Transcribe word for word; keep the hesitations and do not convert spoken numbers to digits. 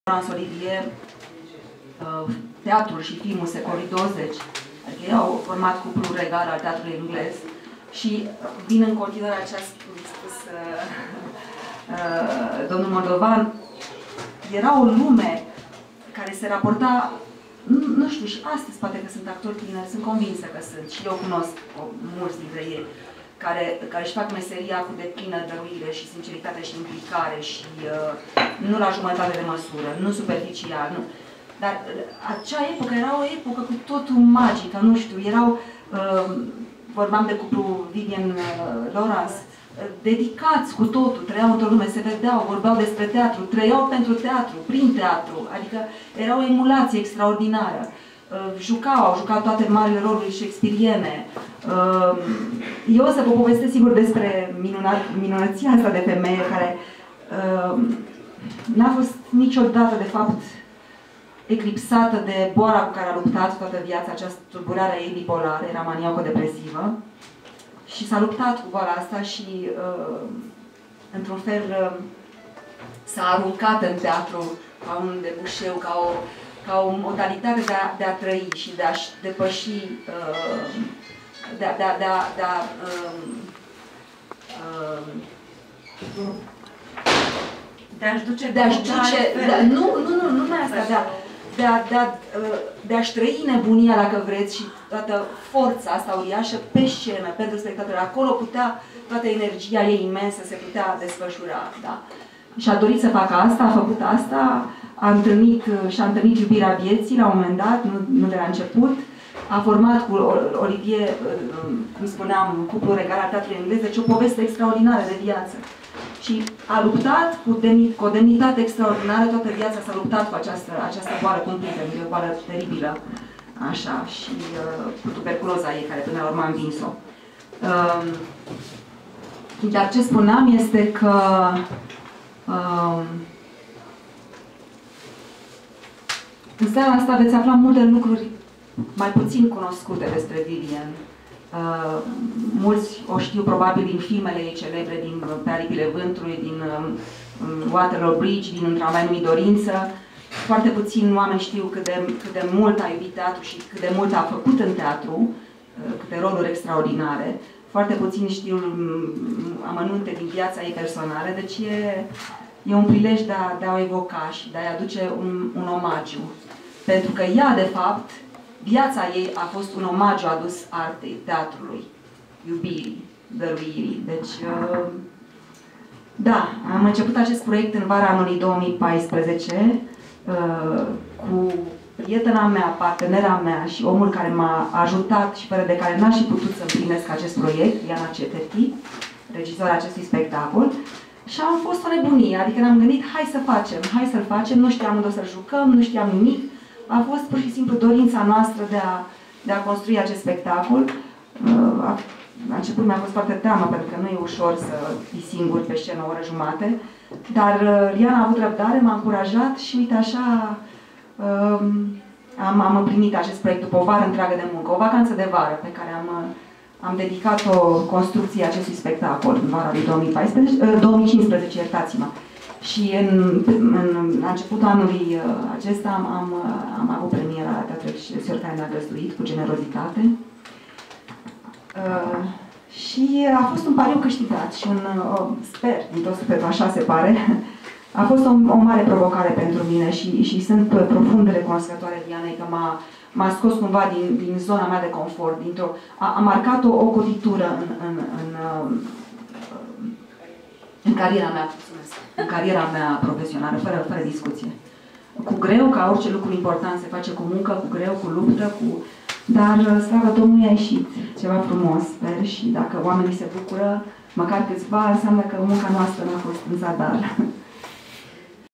Laurence Olivier, teatrul și filmul secolului douăzeci, adică ei au format cuplul regal al teatrului englez și vin în continuare ce a spus uh, uh, domnul Moldovan, era o lume care se raporta, nu, nu știu, și astăzi poate că sunt actori tineri, sunt convinsă că sunt, și eu cunosc mulți dintre ei, care, care își fac meseria cu deplină dăruire și sinceritate și implicare și uh, nu la jumătate de măsură, nu superficial, nu. Dar acea epocă era o epocă cu totul magică, nu știu, erau, uh, vorbeam de cuplu Vivian uh, Laurence, uh, dedicați cu totul, trăiau într-o lume, se vedeau, vorbeau despre teatru, trăiau pentru teatru, prin teatru, adică era o emulație extraordinară. Uh, jucau, au jucat toate marile roluri shakespeariene. Uh, eu o să vă povestesc sigur despre minunat, minunăția asta de femeie care uh, n-a fost niciodată, de fapt, eclipsată de boala cu care a luptat toată viața, această tulburare ei bipolară, era maniaco-depresivă. Și s-a luptat cu boala asta și, uh, într-un fel, uh, s-a aruncat în teatru ca un debușeu, ca o, ca o modalitate de a, de a trăi și de a-și depăși, uh, de a, de a, de a, de a uh, uh, de a-și duce, de a-și duce, de, nu, nu, nu, nu mai asta, de a, de a, de a, de a-și trăi nebunia, dacă vreți, și toată forța asta uriașă pe scenă, pentru spectatori. Acolo putea, toată energia ei imensă se putea desfășura, da? Și a dorit să facă asta, a făcut asta, a întâlnit, și-a întâlnit iubirea vieții la un moment dat, nu, nu de la început, a format cu Olivier, cum spuneam, cuplul regal al teatrului englez, deci o poveste extraordinară de viață. Și a luptat cu, demni, cu o demnitate extraordinară, toată viața s-a luptat cu această, această boală cumplită, e o boală teribilă, așa, și uh, cu tuberculoza ei, care până la urmă a învins-o. Uh, dar ce spuneam este că uh, în seara asta veți afla multe lucruri mai puțin cunoscute despre Vivian. Uh, mulți o știu probabil din filmele ei celebre, din Pe aripile vântului, din um, Waterloo Bridge, din Un tramvai numit Dorință. Foarte puțini oameni știu cât de, cât de mult a iubit teatru și cât de mult a făcut în teatru, uh, câte roluri extraordinare. Foarte puțini știu um, amănunte din viața ei personală, deci e, e un prilej de a, de a o evoca și de a-i aduce un, un omagiu. Pentru că ea, de fapt, viața ei a fost un omagiu adus artei, teatrului, iubirii, dăruirii. Deci, uh, da, am început acest proiect în vara anului două mii paisprezece uh, cu prietena mea, partenera mea și omul care m-a ajutat și fără de care n-aș fi putut să împlinesc acest proiect, Iana Ceterchi, regizoarea acestui spectacol. Și am fost o nebunie, adică ne-am gândit, hai să facem, hai să-l facem, nu știam unde o să-l jucăm, nu știam nimic. A fost pur și simplu dorința noastră de a, de a construi acest spectacol. A, la început mi-a fost foarte teamă, pentru că nu e ușor să fii singur pe scenă o oră jumate. Dar Liana a avut răbdare, m-a încurajat și uite așa am, am împlinit acest proiect după o vară întreagă de muncă. O vacanță de vară pe care am, am dedicat-o construcției acestui spectacol în vara lui două mii paisprezece, două mii cincisprezece, iertați-mă. Și în, în, la începutul anului acesta am, am, am avut premiera la Teatrul Excelsior, care ne-a găzduit cu generozitate. Uh, și a fost un pariu câștigat și un, uh, sper, din tot sufletul, așa se pare, a fost o, o mare provocare pentru mine și, și sunt profund recunoscătoare Dianei că m-a scos cumva din, din zona mea de confort, dintr-o, a, a marcat o, o cotitură în, în, în, în, în cariera mea. în cariera mea profesională, fără, fără discuție. Cu greu, ca orice lucru important se face cu muncă, cu greu, cu luptă, cu... dar, slavă Domnului, a ieșit ceva frumos, sper, și dacă oamenii se bucură, măcar câțiva, înseamnă că munca noastră n-a fost în zadar.